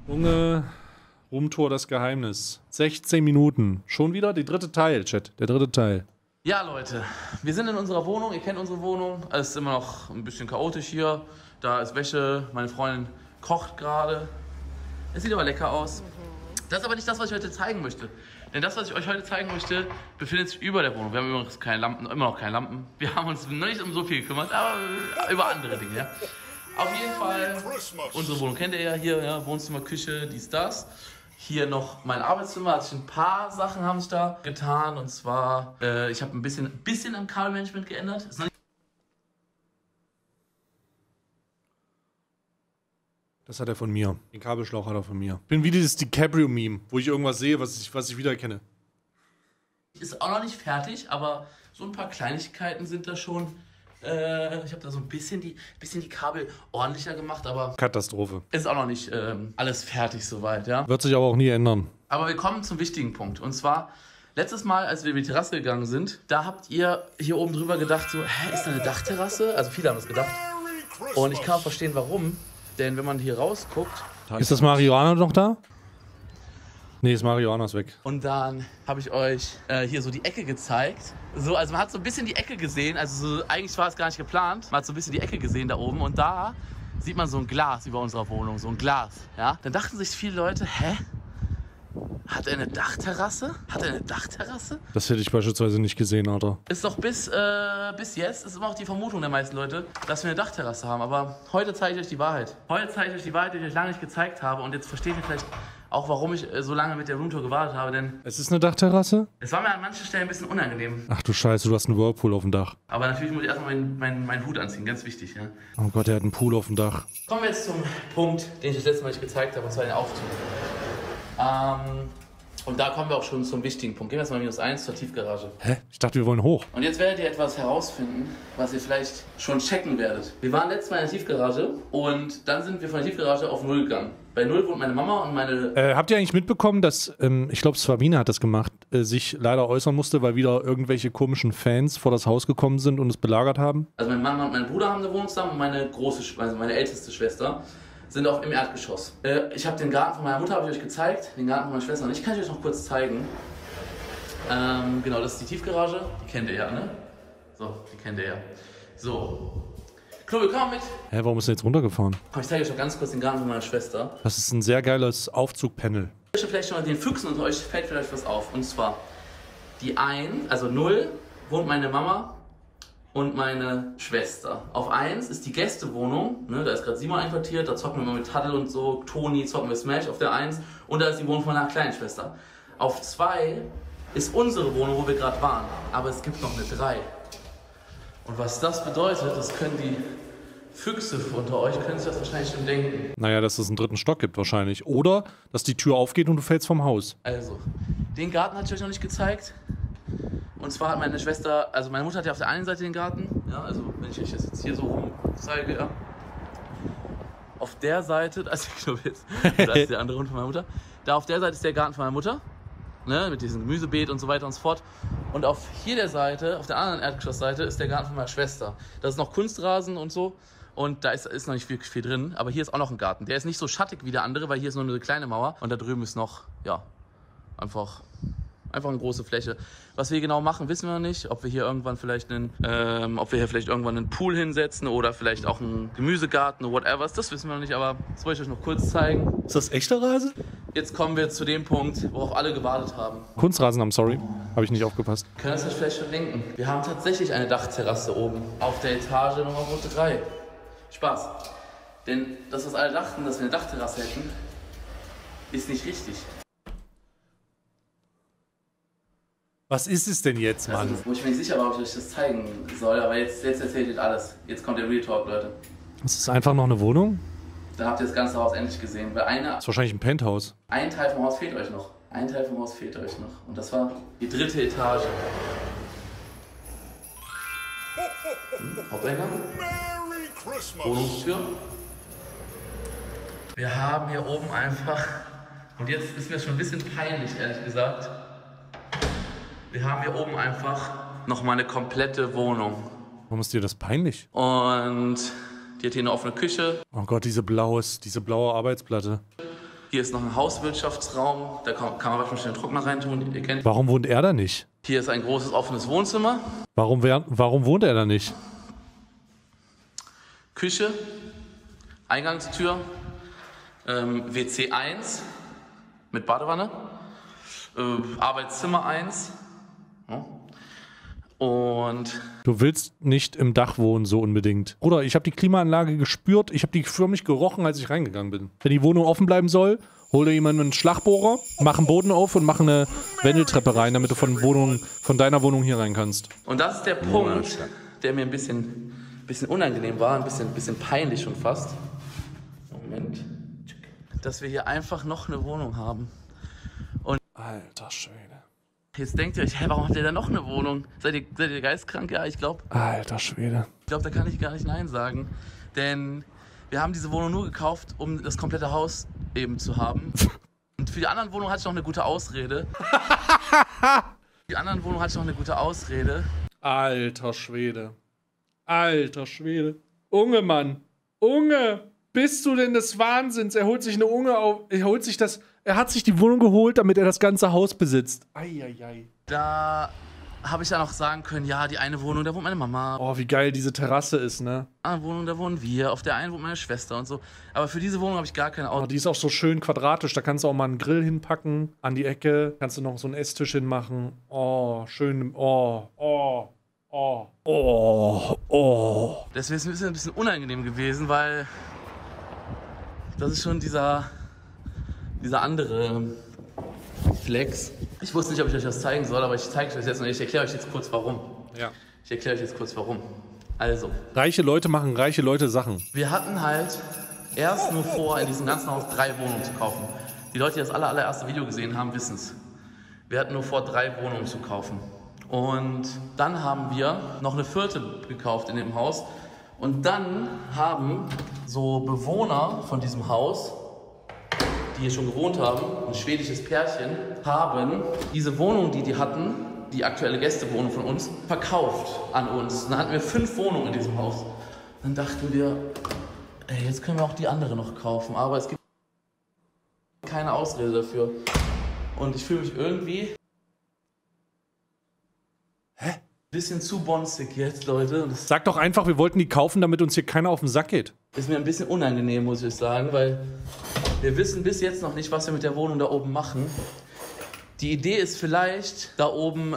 Junge, Roomtour, das Geheimnis. 16 Minuten. Schon wieder? Der dritte Teil, Chat. Der dritte Teil. Ja, Leute, wir sind in unserer Wohnung. Ihr kennt unsere Wohnung. Es ist immer noch ein bisschen chaotisch hier. Da ist Wäsche. Meine Freundin kocht gerade. Es sieht aber lecker aus. Das ist aber nicht das, was ich heute zeigen möchte. Denn das, was ich euch heute zeigen möchte, befindet sich über der Wohnung. Wir haben übrigens keine Lampen, immer noch keine Lampen. Wir haben uns noch nicht um so viel gekümmert, aber über andere Dinge, ja. Auf jeden Fall, unsere Wohnung kennt ihr ja hier, ja, Wohnzimmer, Küche, dies, das. Hier noch mein Arbeitszimmer, also ein paar Sachen haben sich da getan. Und zwar, ich habe ein bisschen am Kabelmanagement geändert. Das hat er von mir. Den Kabelschlauch hat er von mir. Ich bin wie dieses DiCaprio-Meme, wo ich irgendwas sehe, was ich wiedererkenne. Ist auch noch nicht fertig, aber so ein paar Kleinigkeiten sind da schon. Ich habe da so ein bisschen die Kabel ordentlicher gemacht, aber Katastrophe. ist auch noch nicht alles fertig soweit, ja. Wird sich aber auch nie ändern. Aber wir kommen zum wichtigen Punkt. Und zwar, letztes Mal, als wir über die Terrasse gegangen sind, da habt ihr hier oben drüber gedacht, so, hä, ist da eine Dachterrasse? Also viele haben das gedacht. Und ich kann auch verstehen, warum. Denn wenn man hier rausguckt... Ist das Marihuana noch da? Nee, das Marihuana ist weg. Und dann habe ich euch hier so die Ecke gezeigt. So, also man hat so ein bisschen die Ecke gesehen. Also so, eigentlich war es gar nicht geplant. Man hat so ein bisschen die Ecke gesehen da oben. Und da sieht man so ein Glas über unserer Wohnung. So ein Glas. Ja? Dann dachten sich viele Leute, hä? Hat er eine Dachterrasse? Hat er eine Dachterrasse? Das hätte ich beispielsweise nicht gesehen, Alter. Ist doch bis jetzt ist immer auch die Vermutung der meisten Leute, dass wir eine Dachterrasse haben. Aber heute zeige ich euch die Wahrheit. Heute zeige ich euch die Wahrheit, die ich euch lange nicht gezeigt habe. Und jetzt versteht ihr vielleicht auch, warum ich so lange mit der Roomtour gewartet habe. Denn Es ist eine Dachterrasse? es war mir an manchen Stellen ein bisschen unangenehm. Ach du Scheiße, du hast einen Whirlpool auf dem Dach. Aber natürlich muss ich erstmal meinen Hut anziehen. Ganz wichtig, ja. Oh Gott, er hat einen Pool auf dem Dach. Kommen wir jetzt zum Punkt, den ich das letzte Mal nicht gezeigt habe. Und zwar den Aufzug. Und da kommen wir auch schon zum wichtigen Punkt. Gehen wir jetzt mal -1 zur Tiefgarage. Hä? Ich dachte, wir wollen hoch. Und jetzt werdet ihr etwas herausfinden, was ihr vielleicht schon checken werdet. Wir waren letztes Mal in der Tiefgarage und dann sind wir von der Tiefgarage auf 0 gegangen. Bei 0 wohnt meine Mama und meine... Habt ihr eigentlich mitbekommen, dass, ich glaube, Swabina hat das gemacht, sich leider äußern musste, weil wieder irgendwelche komischen Fans vor das Haus gekommen sind und es belagert haben? Also meine Mama und mein Bruder haben eine Wohnung zusammen und meine also meine älteste Schwester sind auch im Erdgeschoss. Ich habe den Garten von meiner Mutter habe ich euch gezeigt, den Garten von meiner Schwester. Und ich kann euch noch kurz zeigen. Genau, das ist die Tiefgarage. Die kennt ihr ja, ne? So, die kennt ihr ja. So. Chloe, komm mit. Hä, warum ist er jetzt runtergefahren? Komm, ich zeige euch noch ganz kurz den Garten von meiner Schwester. Das ist ein sehr geiles Aufzugpanel. Vielleicht schon mal den Füchsen unter euch fällt vielleicht was auf. Und zwar die 1, also 0, wohnt meine Mama und meine Schwester. Auf 1 ist die Gästewohnung, ne, da ist gerade Simon einquartiert, da zocken wir mal mit Taddel und so, Toni, zocken wir Smash auf der 1 und da ist die Wohnung von meiner kleinen Schwester. Auf 2 ist unsere Wohnung, wo wir gerade waren, aber es gibt noch eine 3. Und was das bedeutet, das können die Füchse unter euch, können sich das wahrscheinlich schon denken. Naja, dass es einen 3. Stock gibt wahrscheinlich. Oder, dass die Tür aufgeht und du fällst vom Haus. Also, den Garten hatte ich euch noch nicht gezeigt. Und zwar hat meine Schwester, also meine Mutter hat ja auf der einen Seite den Garten, ja, also wenn ich euch das jetzt hier so rum zeige, ja. Auf der Seite, also ich glaube jetzt, da ist der andere Hund von meiner Mutter. Da auf der Seite ist der Garten von meiner Mutter, ne, mit diesem Gemüsebeet und so weiter und so fort. Und auf hier der Seite, auf der anderen Erdgeschossseite, ist der Garten von meiner Schwester. Da ist noch Kunstrasen und so. Und da ist noch nicht wirklich viel drin, aber hier ist auch noch ein Garten. Der ist nicht so schattig wie der andere, weil hier ist nur eine kleine Mauer. Und da drüben ist noch, ja, einfach eine große Fläche. Was wir genau machen, wissen wir noch nicht. Ob wir hier irgendwann vielleicht einen Pool hinsetzen oder vielleicht auch einen Gemüsegarten oder whatever. Das wissen wir noch nicht, aber das wollte ich euch noch kurz zeigen. Ist das echter Rasen? Jetzt kommen wir zu dem Punkt, worauf alle gewartet haben. Kunstrasen, I'm sorry. Habe ich nicht aufgepasst. Können Sie euch vielleicht schon denken? Wir haben tatsächlich eine Dachterrasse oben auf der Etage Nummer 3. Spaß. Denn das, was alle dachten, dass wir eine Dachterrasse hätten, ist nicht richtig. Was ist es denn jetzt, Mann? Also, wo ich mir nicht sicher war, ob ich euch das zeigen soll, aber jetzt erzählt ihr alles. Jetzt kommt der Real Talk, Leute. Ist es einfach noch eine Wohnung? Da habt ihr das ganze Haus endlich gesehen. Weil Das ist wahrscheinlich ein Penthouse. ein Teil vom Haus fehlt euch noch. Ein Teil vom Haus fehlt euch noch. Und das war die 3. Etage. Haupteingang. Wohnungstür. Wir haben hier oben einfach, und jetzt ist mir schon ein bisschen peinlich, ehrlich gesagt, wir haben hier oben einfach nochmal eine komplette Wohnung. Warum ist dir das peinlich? Und die hat hier eine offene Küche. Oh Gott, diese blaue Arbeitsplatte. Hier ist noch ein Hauswirtschaftsraum, da kann man beispielsweise den Trockner reintun. Ihr kennt. Warum wohnt er da nicht? Hier ist ein großes offenes Wohnzimmer. Warum wohnt er da nicht? Küche, Eingangstür, WC 1 mit Badewanne, Arbeitszimmer 1. Ja. Und Du willst nicht im Dach wohnen, so unbedingt. Bruder, ich habe die Klimaanlage gespürt, ich habe die förmlich gerochen, als ich reingegangen bin. Wenn die Wohnung offen bleiben soll, hol dir jemanden einen Schlagbohrer, mach einen Boden auf und mach eine Wendeltreppe rein, damit du von deiner Wohnung hier rein kannst. Und das ist der Punkt, der mir ein bisschen unangenehm war, ein bisschen peinlich schon fast. Moment. Dass wir hier einfach noch eine Wohnung haben. Und Alter Schwede. jetzt denkt ihr euch, hä, warum habt ihr da noch eine Wohnung? Seid ihr geistkrank? Ja, ich glaube, Alter Schwede. da kann ich gar nicht Nein sagen. Denn wir haben diese Wohnung nur gekauft, um das komplette Haus eben zu haben. Und für die anderen Wohnungen hatte ich noch eine gute Ausrede. Alter Schwede. Alter Schwede. Unge, Mann. Unge. Bist du denn des Wahnsinns? Er holt sich eine Unge auf. Er hat sich die Wohnung geholt, damit er das ganze Haus besitzt. Eieiei. Da habe ich dann auch sagen können, ja, die eine Wohnung, da wohnt meine Mama. Oh, wie geil diese Terrasse ist, ne? Die andere Wohnung, da wohnen wir. Auf der einen wohnt meine Schwester und so. Aber für diese Wohnung habe ich gar keine Oh, Auto. die ist auch so schön quadratisch. Da kannst du auch mal einen Grill hinpacken. An die Ecke kannst du noch so einen Esstisch hinmachen. Oh, schön. Oh. Deswegen ist es ein bisschen unangenehm gewesen, weil das ist schon dieser andere Flex. Ich wusste nicht, ob ich euch das zeigen soll, aber ich zeige euch das jetzt und ich erkläre euch jetzt kurz warum. Ja. Also, Reiche Leute machen reiche Leute Sachen. wir hatten halt erst nur vor, in diesem ganzen Haus 3 Wohnungen zu kaufen. Die Leute, die das allererste Video gesehen haben, wissen es. Wir hatten nur vor, 3 Wohnungen zu kaufen. Und dann haben wir noch eine 4. gekauft in dem Haus. Und dann haben so Bewohner von diesem Haus, die hier schon gewohnt haben, ein schwedisches Pärchen, haben diese Wohnung, die hatten, die aktuelle Gästewohnung von uns, verkauft an uns. Dann hatten wir 5 Wohnungen in diesem Haus. Dann dachten wir, ey, jetzt können wir auch die andere noch kaufen. Aber es gibt keine Ausrede dafür. Und ich fühle mich irgendwie bisschen zu bonzig jetzt, Leute. Und das Sag doch einfach, wir wollten die kaufen, damit uns hier keiner auf den Sack geht. ist mir ein bisschen unangenehm, muss ich sagen, weil wir wissen bis jetzt noch nicht, was wir mit der Wohnung da oben machen. Die Idee ist vielleicht da oben,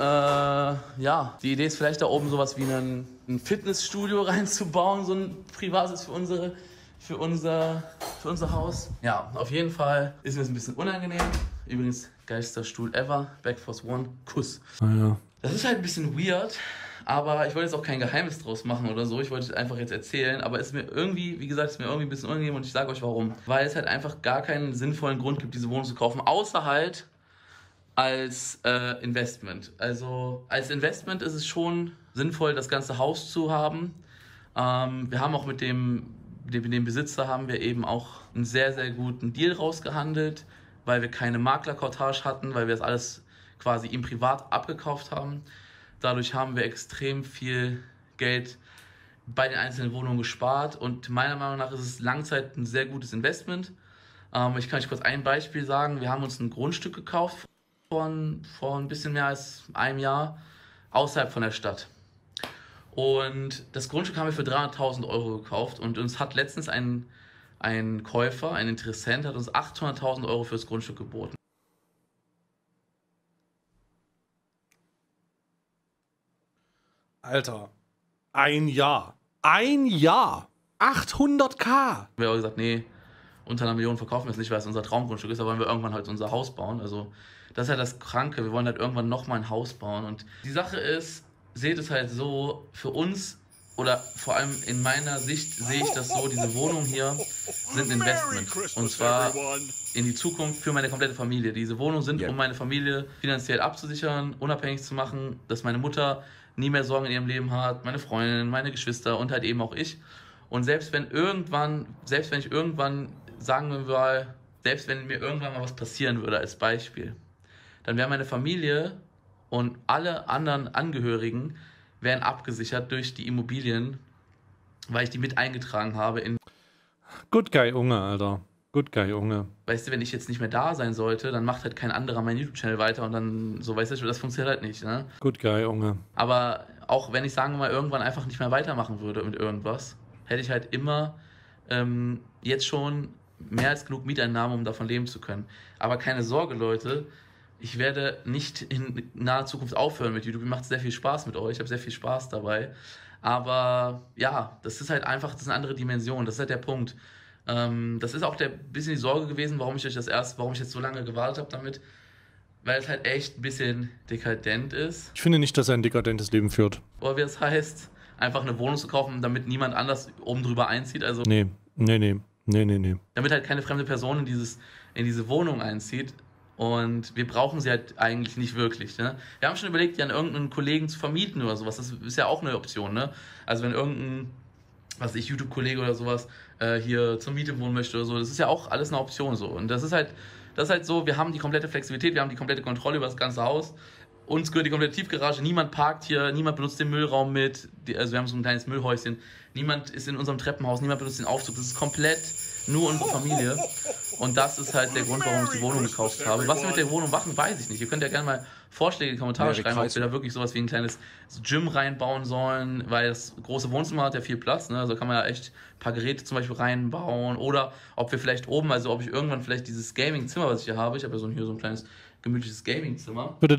sowas wie ein Fitnessstudio reinzubauen, so ein privates für unser Haus. Ja, auf jeden Fall ist mir das ein bisschen unangenehm. Übrigens, geilster Stuhl ever, Backforce One, Kuss. Naja. Das ist halt ein bisschen weird, aber ich wollte jetzt auch kein Geheimnis draus machen oder so. Ich wollte es einfach jetzt erzählen, aber es ist mir irgendwie, wie gesagt, ein bisschen unangenehm und ich sage euch warum. Weil es halt einfach gar keinen sinnvollen Grund gibt, diese Wohnung zu kaufen, außer halt als Investment. Also als Investment ist es schon sinnvoll, das ganze Haus zu haben. Wir haben auch mit dem Besitzer haben wir eben auch einen sehr, sehr guten Deal rausgehandelt, weil wir keine Maklerkortage hatten, weil wir das alles quasi ihm privat abgekauft haben. Dadurch haben wir extrem viel Geld bei den einzelnen Wohnungen gespart und meiner Meinung nach ist es langzeit ein sehr gutes Investment. Ich kann euch kurz ein Beispiel sagen. Wir haben uns ein Grundstück gekauft vor ein bisschen mehr als einem Jahr außerhalb von der Stadt. Und das Grundstück haben wir für 300.000 Euro gekauft und uns hat letztens ein Käufer, ein Interessent, hat uns 800.000 Euro für das Grundstück geboten. Alter, ein Jahr. 800.000. Wir haben gesagt, nee, unter 1 Million verkaufen wir es nicht, weil es unser Traumgrundstück ist, da wollen wir irgendwann halt unser Haus bauen. Also das ist halt das Kranke, wir wollen halt irgendwann nochmal ein Haus bauen. Und die Sache ist, seht es halt so, für uns oder vor allem in meiner Sicht sehe ich das so, diese Wohnungen hier sind ein Investment. Und zwar in die Zukunft für meine komplette Familie. Diese Wohnungen sind, um meine Familie finanziell abzusichern, unabhängig zu machen, dass meine Mutter nie mehr Sorgen in ihrem Leben hat, meine Freundin, meine Geschwister und halt eben auch ich. Und selbst wenn mir irgendwann mal was passieren würde als Beispiel, dann wäre meine Familie und alle anderen Angehörigen wären abgesichert durch die Immobilien, weil ich die mit eingetragen habe in... Good guy, Unge, Alter. Good guy, Junge. Weißt du, wenn ich jetzt nicht mehr da sein sollte, dann macht halt kein anderer meinen YouTube-Channel weiter und dann, so, weißt du, das funktioniert halt nicht, ne? Good guy, Junge. Aber auch wenn ich, sagen wir mal, irgendwann einfach nicht mehr weitermachen würde mit irgendwas, hätte ich halt immer jetzt schon mehr als genug Mieteinnahmen, um davon leben zu können. Aber keine Sorge, Leute, ich werde nicht in naher Zukunft aufhören mit YouTube. Mir macht sehr viel Spaß mit euch, ich habe sehr viel Spaß dabei. Aber ja, das ist halt einfach, das ist eine andere Dimension, das ist halt der Punkt. Das ist auch ein bisschen die Sorge gewesen, warum ich jetzt so lange gewartet habe damit, weil es halt echt ein bisschen dekadent ist. Ich finde nicht, dass er ein dekadentes Leben führt. Oder wie es heißt, einfach eine Wohnung zu kaufen, damit niemand anders oben drüber einzieht. Also Nee. damit halt keine fremde Person in diese Wohnung einzieht. Und wir brauchen sie halt eigentlich nicht wirklich. Ne? Wir haben schon überlegt, die an irgendeinen Kollegen zu vermieten oder sowas. Das ist ja auch eine Option. Ne? Also wenn irgendein, was ich, YouTube-Kollege oder sowas hier zur Miete wohnen möchte oder so, das ist ja auch alles eine Option so. Und das ist halt so, wir haben die komplette Flexibilität, wir haben die komplette Kontrolle über das ganze Haus. Uns gehört die komplette Tiefgarage, niemand parkt hier, niemand benutzt den Müllraum mit, also wir haben so ein kleines Müllhäuschen, niemand ist in unserem Treppenhaus, niemand benutzt den Aufzug, das ist komplett nur unsere Familie. Und das ist halt der Grund, warum ich die Wohnung gekauft habe. Was wir mit der Wohnung machen, weiß ich nicht. Ihr könnt ja gerne mal Vorschläge in die Kommentare schreiben, ob wir da wirklich sowas wie ein kleines Gym reinbauen sollen, weil das große Wohnzimmer hat ja viel Platz, ne? Also kann man ja echt ein paar Geräte zum Beispiel reinbauen. Oder ob wir vielleicht oben, also ob ich irgendwann vielleicht dieses Gaming-Zimmer, was ich hier habe, ich habe ja hier so ein kleines gemütliches Gaming-Zimmer. Ich würde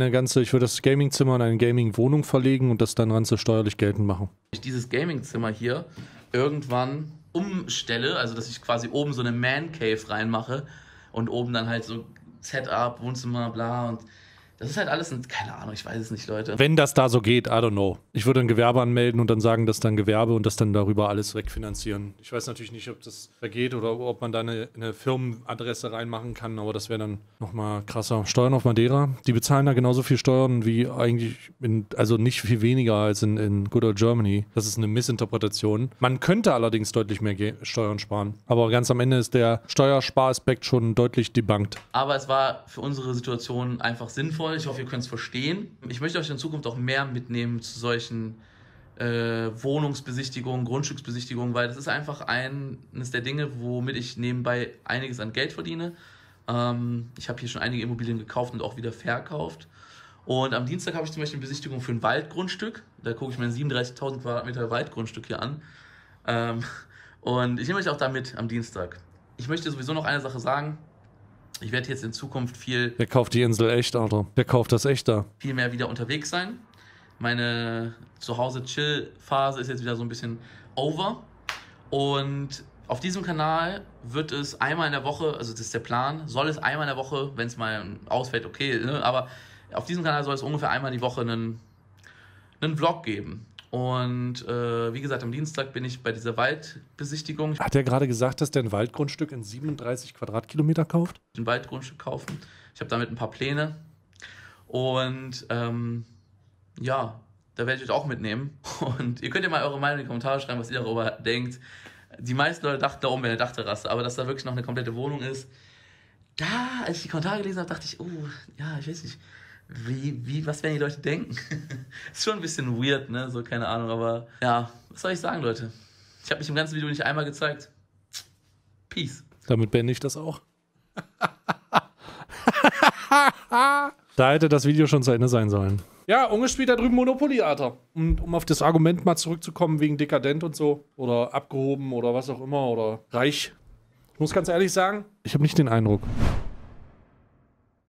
das Gaming-Zimmer in eine Gaming-Wohnung verlegen und das dann ganze steuerlich geltend machen. Ich dieses Gaming-Zimmer hier irgendwann umstelle, also dass ich quasi oben so eine Man-Cave reinmache und oben dann halt so Setup, Wohnzimmer, bla, und das ist halt alles, keine Ahnung, ich weiß es nicht, Leute. Wenn das da so geht, I don't know. Ich würde ein Gewerbe anmelden und dann sagen, dass dann Gewerbe und das dann darüber alles wegfinanzieren. Ich weiß natürlich nicht, ob das vergeht oder ob man da eine Firmenadresse reinmachen kann, aber das wäre dann nochmal krasser. Steuern auf Madeira, die bezahlen da genauso viel Steuern wie eigentlich, also nicht viel weniger als in Good Old Germany. Das ist eine Missinterpretation. Man könnte allerdings deutlich mehr Steuern sparen. Aber ganz am Ende ist der Steuersparaspekt schon deutlich debunked. Aber es war für unsere Situation einfach sinnvoll. Ich hoffe, ihr könnt es verstehen. Ich möchte euch in Zukunft auch mehr mitnehmen zu solchen Wohnungsbesichtigungen, Grundstücksbesichtigungen, weil das ist einfach eines der Dinge, womit ich nebenbei einiges an Geld verdiene. Ich habe hier schon einige Immobilien gekauft und auch wieder verkauft. Und am Dienstag habe ich zum Beispiel eine Besichtigung für ein Waldgrundstück. Da gucke ich mir ein 37.000 Quadratmeter Waldgrundstück hier an. Und ich nehme euch auch da mit am Dienstag. Ich möchte sowieso noch eine Sache sagen. Ich werde jetzt in Zukunft Wer kauft die Insel echt, Alter? Wer kauft das echt da? viel mehr wieder unterwegs sein. Meine Zuhause-Chill-Phase ist jetzt wieder so ein bisschen over. Und auf diesem Kanal wird es einmal in der Woche, also das ist der Plan, soll es einmal in der Woche, wenn es mal ausfällt, okay, ne? Aber auf diesem Kanal soll es ungefähr einmal die Woche einen Vlog geben. Und wie gesagt, am Dienstag bin ich bei dieser Waldbesichtigung. Hat er gerade gesagt, dass der ein Waldgrundstück in 37 Quadratkilometer kauft? Ein Waldgrundstück kaufen. Ich habe damit ein paar Pläne. Und ja, da werde ich euch auch mitnehmen. Und ihr könnt ja mal eure Meinung in die Kommentare schreiben, was ihr darüber denkt. Die meisten Leute dachten, da oben wäre eine Dachterrasse, aber dass da wirklich noch eine komplette Wohnung ist. Da, als ich die Kommentare gelesen habe, dachte ich, oh, ja, ich weiß nicht. Was werden die Leute denken? Ist schon ein bisschen weird, ne? So, keine Ahnung, aber ja, was soll ich sagen, Leute? Ich habe mich im ganzen Video nicht einmal gezeigt. Peace. Damit beende ich das auch. Da hätte das Video schon zu Ende sein sollen. Ja, Unge spielt da drüben Monopoly, Alter. Und um auf das Argument mal zurückzukommen, wegen dekadent und so, oder abgehoben oder was auch immer, oder reich. Ich muss ganz ehrlich sagen, ich habe nicht den Eindruck.